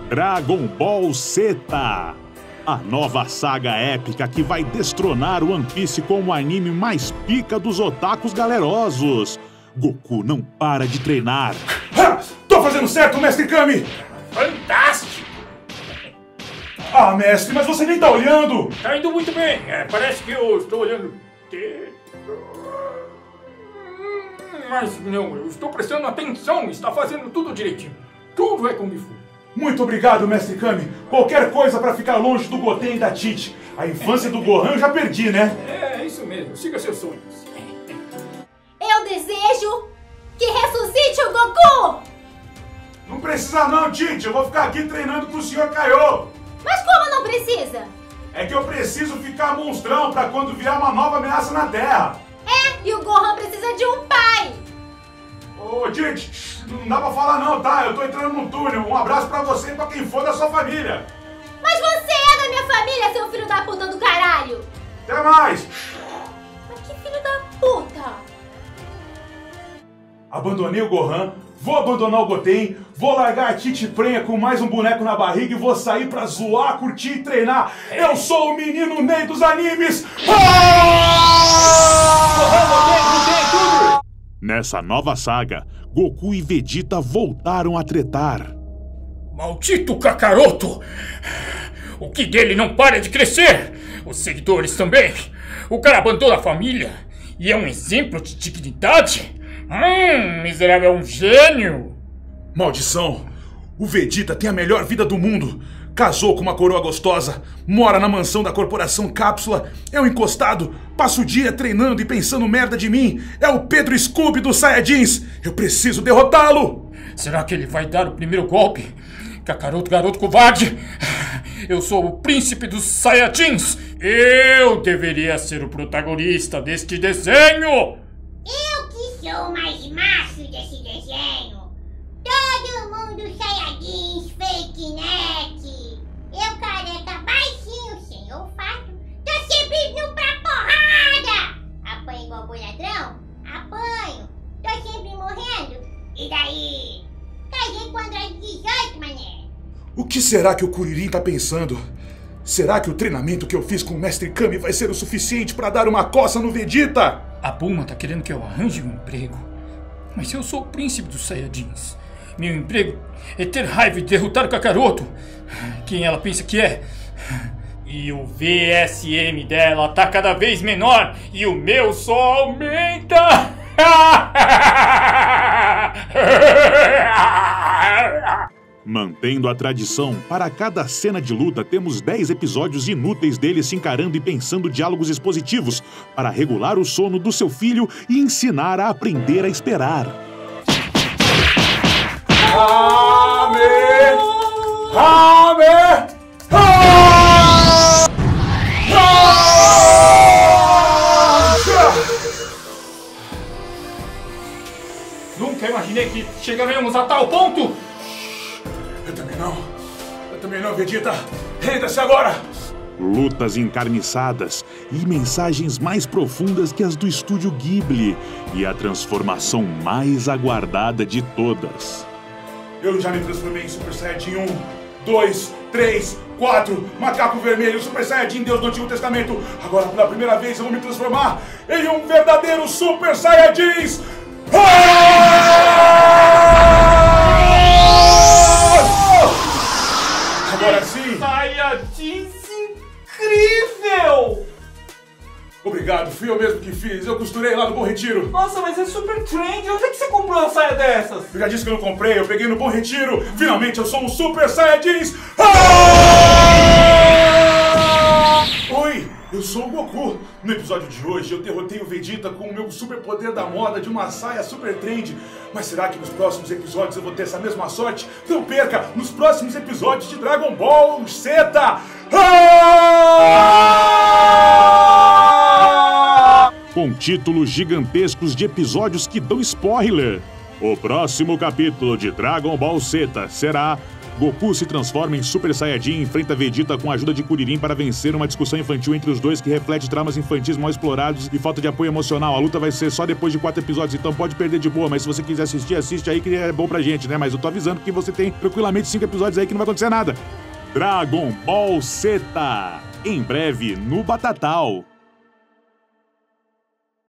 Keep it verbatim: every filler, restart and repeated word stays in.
Dragon Ball Z, a nova saga épica que vai destronar One Piece como o anime mais pica dos otakus galerosos. Goku não para de treinar. Ha! Tô fazendo certo, mestre Kami! Fantástico! Ah, mestre, mas você nem tá olhando! Tá indo muito bem. É, parece que eu estou olhando... Mas não, eu estou prestando atenção. Está fazendo tudo direitinho. Tudo é Kung Fu. Muito obrigado, mestre Kami. Qualquer coisa pra ficar longe do Goten e da Tite. A infância do Gohan eu já perdi, né? É, é isso mesmo. Siga seus sonhos. Eu desejo que ressuscite o Goku! Não precisa não, Tite. Eu vou ficar aqui treinando com o senhor Kaiô. Mas como não precisa? É que eu preciso ficar monstrão pra quando vier uma nova ameaça na Terra. É, e o Gohan precisa de um pai. Ô, Tite, não dá pra falar não, tá? Eu tô entrando num túnel. Um abraço pra você e pra quem for da sua família. Mas você é da minha família, seu filho da puta do caralho! Até mais! Mas que filho da puta! Abandonei o Gohan, vou abandonar o Goten, vou largar a Tite Prenha com mais um boneco na barriga e vou sair pra zoar, curtir e treinar. Eu sou o menino Ney dos animes! Ah! Nessa nova saga, Goku e Vegeta voltaram a tretar. Maldito Kakaroto! O que dele não para de crescer! Os seguidores também! O cara abandona a família e é um exemplo de dignidade! Hum, miserável é um gênio! Maldição! O Vegeta tem a melhor vida do mundo! Casou com uma coroa gostosa, mora na mansão da corporação Cápsula, é um encostado, passa o dia treinando e pensando merda de mim, é o Pedro Scooby dos Saiyajins! Eu preciso derrotá-lo! Será que ele vai dar o primeiro golpe? Kakaroto, garoto covarde! Eu sou o príncipe dos Saiyajins! Eu deveria ser o protagonista deste desenho! Eu que sou o mais macho desse desenho! Todo mundo Saiyajins, fake neck! Eu careca baixinho, sem olfato, tô sempre indo pra porrada! Apanho igual boi ladrão? Apanho! Tô sempre morrendo? E daí? Casei com Android dezoito, mané! O que será que o Kuririn tá pensando? Será que o treinamento que eu fiz com o mestre Kami vai ser o suficiente pra dar uma coça no Vegeta? A Bulma tá querendo que eu arranje um emprego. Mas eu sou o príncipe dos Saiyajins. Meu emprego é ter raiva e derrotar o Kakaroto. Quem ela pensa que é? E o V S M dela tá cada vez menor e o meu só aumenta. Mantendo a tradição, para cada cena de luta temos dez episódios inúteis dele se encarando e pensando diálogos expositivos para regular o sono do seu filho e ensinar a aprender a esperar. Rame! Rame! Ah! Ah! Nunca imaginei que chegaríamos a tal ponto! Eu também não. Eu também não, Vegeta. Renda-se agora! Lutas encarniçadas e mensagens mais profundas que as do estúdio Ghibli e a transformação mais aguardada de todas. Eu já me transformei em Super Saiyajin um, dois, três, quatro, Macaco Vermelho, Super Saiyajin, Deus do Antigo Testamento. Agora, pela primeira vez, eu vou me transformar em um verdadeiro Super Saiyajins! Agora sim! Saiyajins incrível! Obrigado, fui eu mesmo que fiz. Eu costurei lá no Bom Retiro. Nossa, mas é super trend. Onde é que você comprou uma saia dessas? Eu já disse que eu não comprei, eu peguei no Bom Retiro. Finalmente eu sou um Super Saiyajins! Ah! Oi, eu sou o Goku. No episódio de hoje eu derrotei o Vegeta com o meu super poder da moda de uma saia super trend. Mas será que nos próximos episódios eu vou ter essa mesma sorte? Não perca nos próximos episódios de Dragon Ball Z! Ah! Com títulos gigantescos de episódios que dão spoiler. O próximo capítulo de Dragon Ball Z será Goku se transforma em Super Saiyajin e enfrenta Vegeta com a ajuda de Kuririn para vencer uma discussão infantil entre os dois que reflete traumas infantis mal explorados e falta de apoio emocional. A luta vai ser só depois de quatro episódios, então pode perder de boa, mas se você quiser assistir, assiste aí que é bom pra gente, né? Mas eu tô avisando que você tem tranquilamente cinco episódios aí que não vai acontecer nada. Dragon Ball Z, em breve no Batatal.